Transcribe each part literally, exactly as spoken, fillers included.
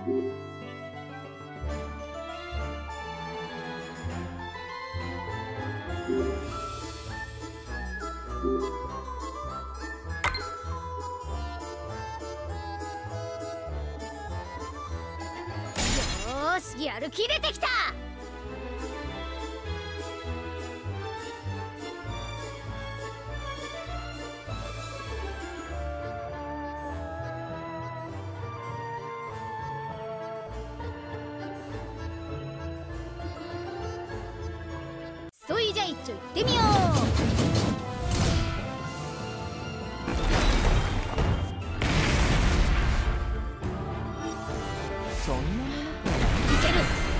し、やる気出てきた。そいじゃ一丁行ってみよう。 そんなものいける。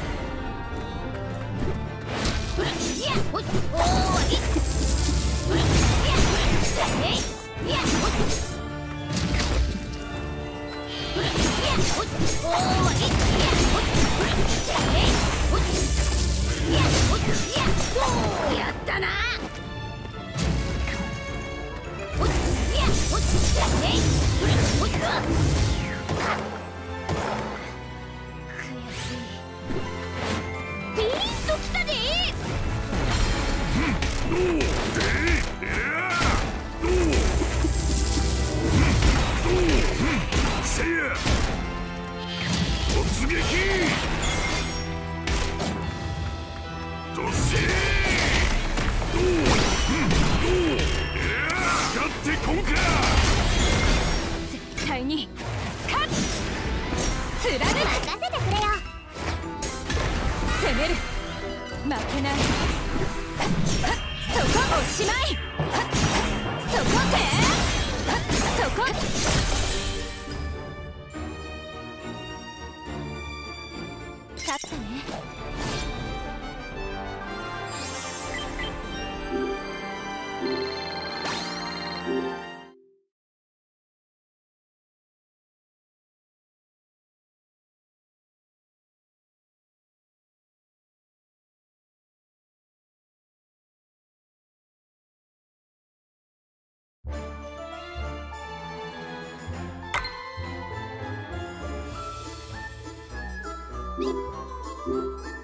いや、おい、おーい。いや、えい、いや、おい。いや、おい、おーい。いや、おい。えい、おい。いや、おい、いや、おー、やったな。おい、いや、おい。えい、おい、うわ。ピーンときたで。 どうで、いやどう、どう、せや突撃どせどう、どう、いや勝ってこんか。 絶対に勝つ。貫く。任せてくれよ。攻める。負けない。そこおしまい。そこでそこ勝ったね。 うん